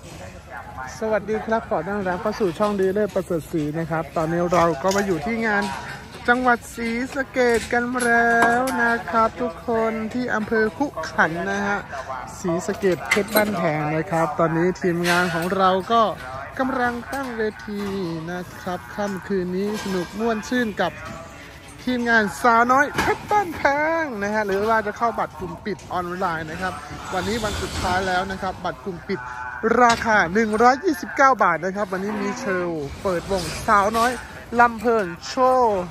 สวัสดีครับขอต้อนรับเข้าสู่ช่องดีเลิศประเสริฐศรีนะครับตอนนี้เราก็มาอยู่ที่งานจังหวัดศรีสะเกษกันแล้วนะครับทุกคนที่อำเภอคุขันนะฮะศรีสะเกษเพชรบ้านแพงนะครับตอนนี้ทีมงานของเราก็กำลังตั้งเวทีนะครับค่ำคืนนี้สนุกม่วนชื่นกับทีมงานสาวน้อยเพชรบ้านแพงนะฮะหรือว่าจะเข้าบัตรกลุ่มปิดออนไลน์นะครับวันนี้วันสุดท้ายแล้วนะครับบัตรกลุ่มปิดราคา129 บาทนะครับวันนี้มีโชว์เปิดวงสาวน้อยลำเพลินโชว์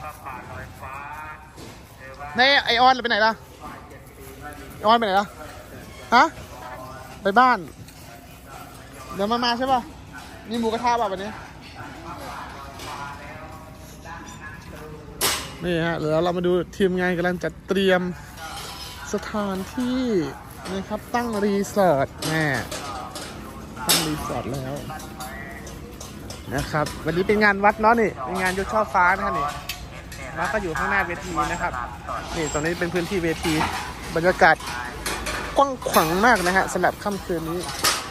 นี่ไอออนไปไหนล่ะไอออนไปไหนล่ะฮะไปบ้านเดี๋ยวมาใช่ป่ะมีหมูกระทะป่ะวันนี้นี่ฮะเดี๋ยวเรามาดูทีมงานกำลังจัดเตรียมสถานที่นะครับตั้งรีสอร์ทตั้งรีสอร์ทแล้วนะครับวันนี้เป็นงานวัดเนาะนี่เป็นงานยกช่อฟ้านะครับนี่แล้วก็อยู่ข้างหน้าเวทีนะครับนี่ตรงนี้เป็นพื้นที่เวทีบรรยากาศกว้างขวางมากนะฮะสำหรับค่ำคืนนี้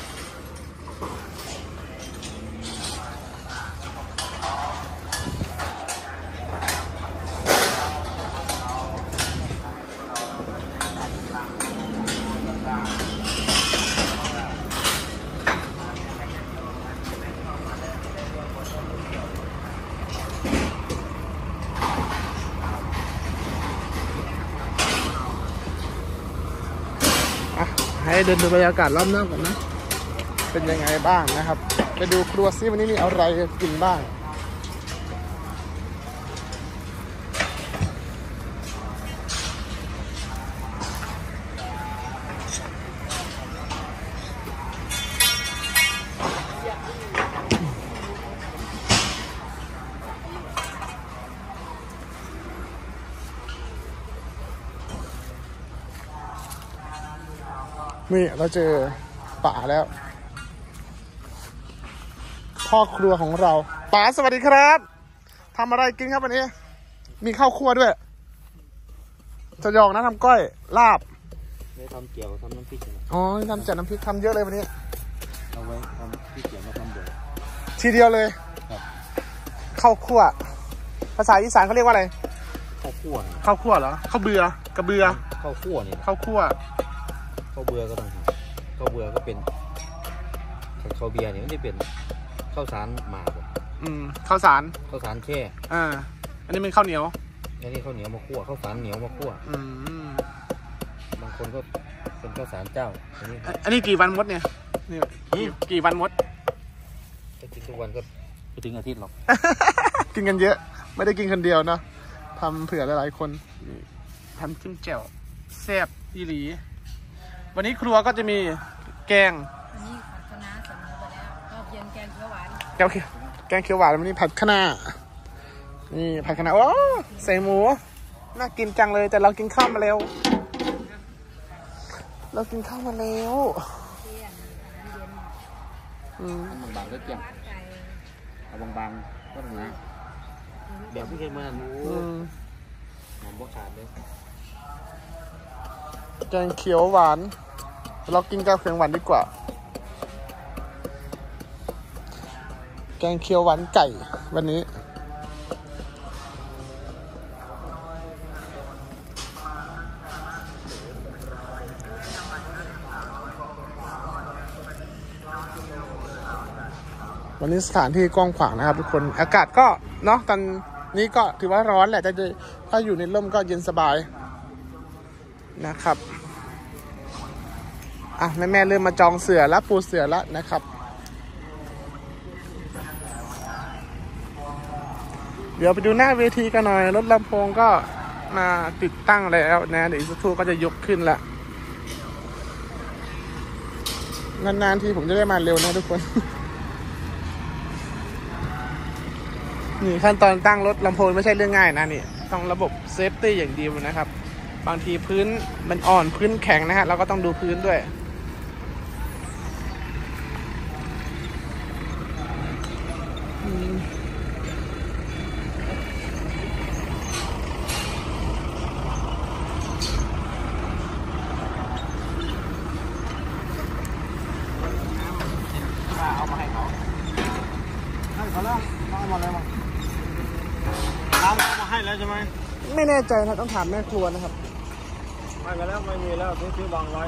ให้เดินดูบรรยากาศรอบนอกก่อนนะเป็นยังไงบ้างนะครับไปดูครัวซิวันนี้มีอะไรกินบ้างนี่เราเจอป๋าแล้วพ่อครัวของเราป๋าสวัสดีครับทำอะไรกินครับวันนี้มีข้าวคั่วด้วยจะยองนะทำก้อยลาบไม่ทำเกี่ยวทำน้ำพริกอ๋อทำจัดน้ำพริกทำเยอะเลยวันนี้เอาไว้ทำพริกเกี่ยวมาทำเดือดทีเดียวเลยข้าวคั่วภาษาอีสานเขาเรียกว่าอะไรข้าวคั่วข้าวคั่วเหรอข้าวเบือกระเบือข้าวคั่วนี่ข้าวคั่วข้าวเบือก็ต้องข้าวเบือก็เป็นข้าวเบียร์เนี่ยมันจะเป็นข้าวสารหมากข้าวสารแช่อันนี้เป็นข้าวเหนียวอันนี้ข้าวเหนียวมาคั่วข้าวสารเหนียวมาคั่วบางคนก็เป็นข้าวสารเจ้าอันนี้กี่วันมดเนี่ยกี่วันมดถ้ากินทุกวันก็ไปถึงอาทิตย์หรอกกินกันเยอะไม่ได้กินคนเดียวเนาะทำเผื่อหลายๆคนทำจิ้มแจ่วแซ่บอีหลีวันนี้ครัวก็จะมีแกงนี่ผัดคะน้าเสร็จหมดแล้วรอบเย็นแกงเขียวหวานแกงเขียวหวานวันนี้ผัดคะน้านี่ผัดคะน้าโอ้ใส่หมูน่ากินจังเลยแต่เรากินข้าวมาแล้วบางๆก็เกี่ยงเอาบางๆก็ถึงนะแบบที่เคยมาหอมบกขาดเลยแกงเขียวหวานเรากินกับเขียวหวานดีกว่าแกงเขียวหวานไก่วันนี้สถานที่กว้างขวางนะครับทุกคนอากาศก็เนาะตอนนี้ก็ถือว่าร้อนแหละแต่ถ้าอยู่ในร่มก็เย็นสบายนะครับแม่เริ่มมาจองเสื่อแล้วปูเสื่อแล้วนะครับเดี๋ยวไปดูหน้าเวทีกันหน่อยรถลำโพงก็มาติดตั้งแล้วนะเดี๋ยวอีกสักครู่ก็จะยกขึ้นละนานๆทีผมจะได้มาเร็วนะทุกคนนี่ขั้นตอนตั้งรถลำโพงไม่ใช่เรื่องง่ายนะนี่ต้องระบบเซฟตี้อย่างดีนะครับบางทีพื้นมันอ่อนพื้นแข็งนะฮะเราก็ต้องดูพื้นด้วยเอาแล้วเอาหมดเลยมั้งน้ำเอามาให้แล้วใช่ไหมไม่แน่ใจนะต้องถามแม่ครัวนะครับไม่ไปแล้วไม่มีแล้วซื้อวางไว้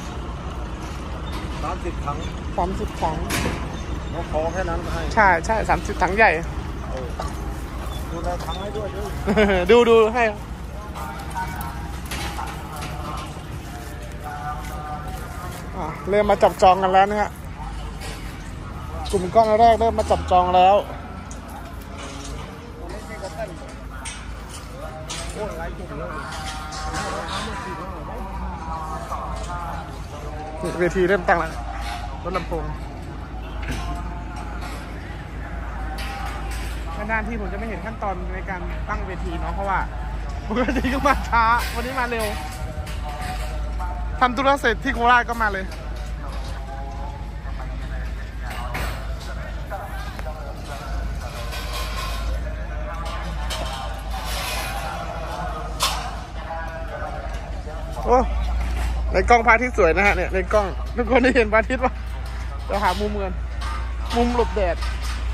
30 ถัง 30 ถังเขาขอแค่นั้นก็ให้ใช่30 ถังใหญ่ดูแลถังให้ด้วยด้วยดูให้เริ่มมาจับจองกันแล้วนะฮะกลุ่มก้อนแรกเริ่มมาจับจองแล้วเวทีเริ่มตั้งแล้วรถลำโพงนานๆที่ผมจะไม่เห็นขั้นตอนในการตั้งเวทีเนาะเพราะว่าปกติก็มาช้าวันนี้มาเร็วทำธุระเสร็จที่โคราชก็มาเลยโอ้ในกล้องพระอาทิตย์สวยนะฮะเนี่ยในกล้องทุกคนได้เห็นพระอาทิตย์ป่ะเราหามุมเงินมุมหลบแดด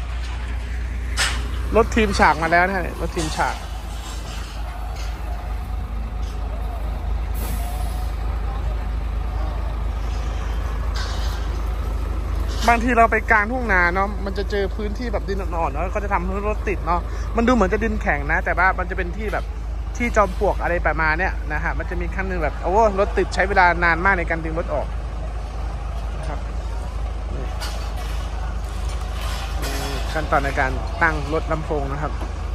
รถทีมฉากมาแล้วนะฮะรถทีมฉากบางทีเราไปกลางทุ่งนาเนาะมันจะเจอพื้นที่แบบดินอ่อนๆแล้วก็จะทำให้รถติดเนาะมันดูเหมือนจะดินแข็งนะแต่ว่ามันจะเป็นที่แบบที่จอมปลวกอะไรประมาณเนี้ยนะฮะมันจะมีขั้นหนึ่งแบบโอ้รถติดใช้เวลานานมากในการดึงรถออกนะครับขั้นตอนในการตั้งรถลำโพงนะครับ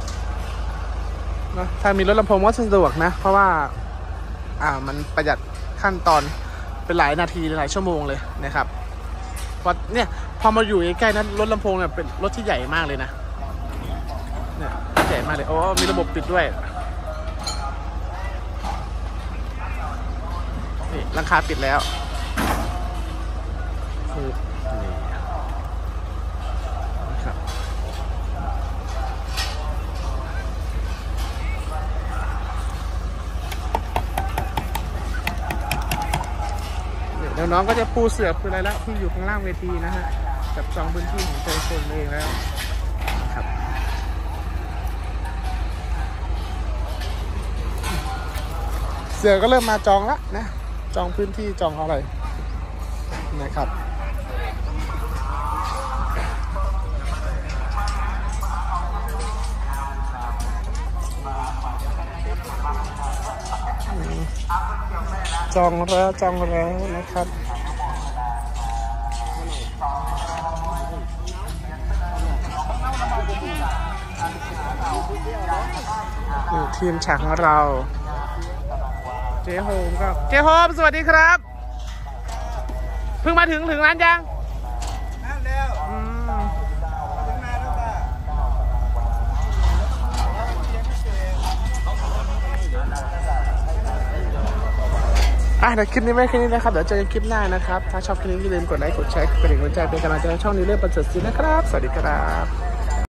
นะถ้ามีรถลำโพงก็สะดวกนะเพราะว่ามันประหยัดขั้นตอนเป็นหลายนาทีหลายชั่วโมงเลยนะครับเพราะเนี่ยพอมาอยู่ใกล้ๆนั้นรถลำโพงเนี่ยเป็นรถที่ใหญ่มากเลยนะเนี่ยใหญ่มากเลยโอ้มีระบบปิดด้วยนี่หลังคาปิดแล้วคือนี่ครับเดี๋ยวน้องก็จะปูเสือปูอะไรแล้วที่อยู่ข้างล่างเวทีนะฮะจับจองพื้นที่ของตัวคนเองแล้วครับเสือก็เริ่มมาจองแล้วนะจองพื้นที่จองอะไรนะครับจองแล้วนะครับทีมฉากของเราเจ๊โฮมครับเจ๊โฮมสวัสดีครับเพิ่งมาถึงร้านยังแล้วเดี๋ยวคลิปนี้ไม่แค่นี้นะครับเดี๋ยวเจอกันคลิปหน้านะครับถ้าชอบคลิปนี้อย่าลืมกดไลค์กดแชร์กดกระดิ่งกดใจเป็นกำลังใจให้ช่องนี้เรื่องประเสริฐศิลป์นะครับสวัสดีครับ